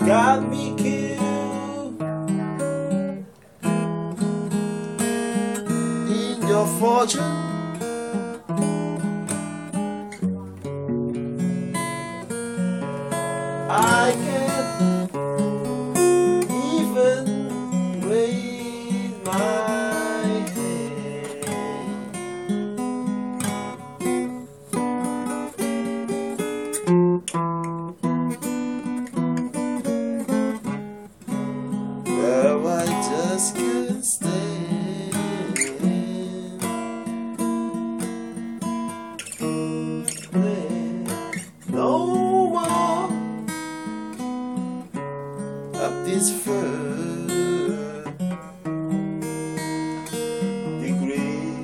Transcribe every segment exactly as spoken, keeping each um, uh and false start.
got me killed in your fortune. I can't even raise my head. Well, I just can't stand no more of this first degree.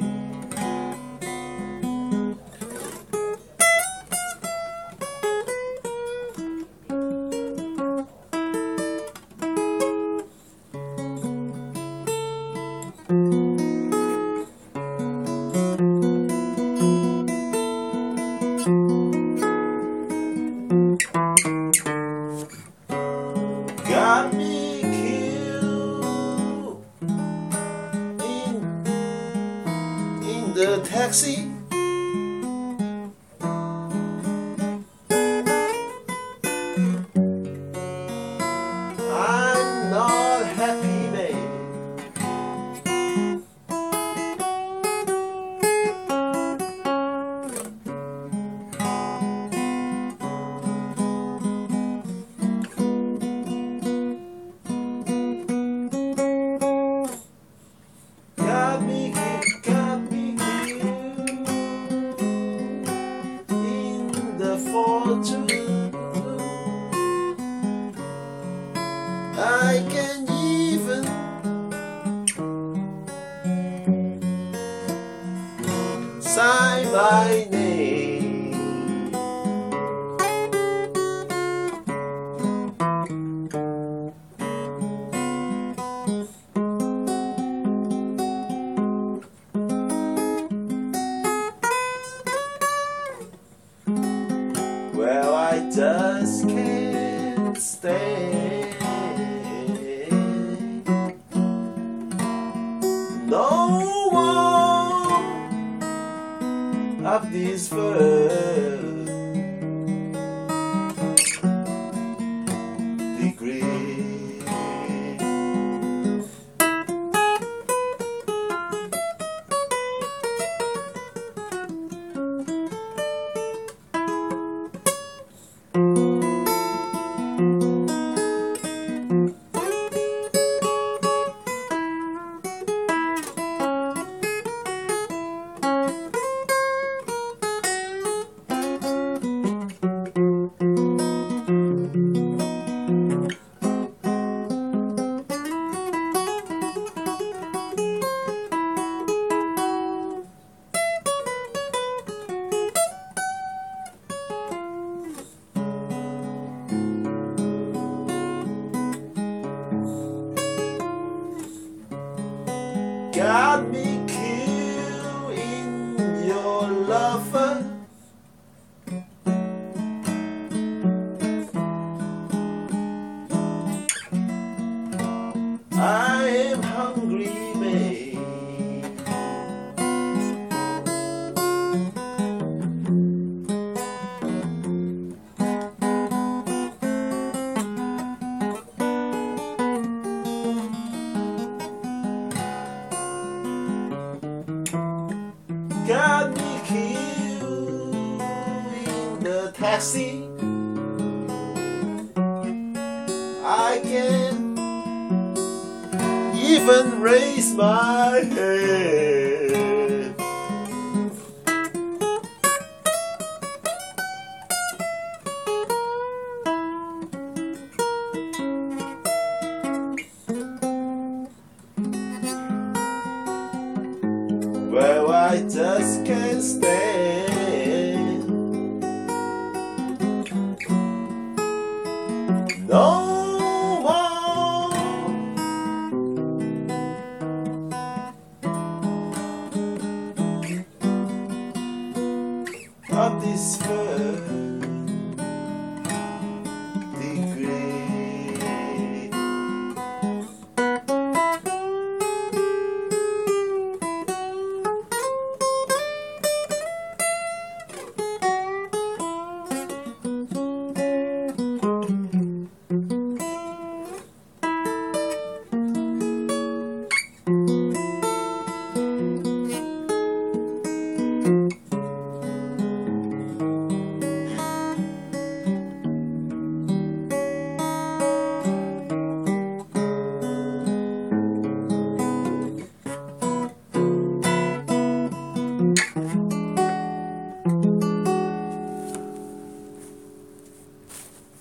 Got me killed in in the taxi. I'm not happy, man. Got me killed, got me killed in the fortune. I can't even sign my name. Well, I just can't stand no more of this first degree. Got me killed in your lover. I am hungry, man. Got me killed in the taxi. I can't even raise my head. Well, I just can't stand no more of this first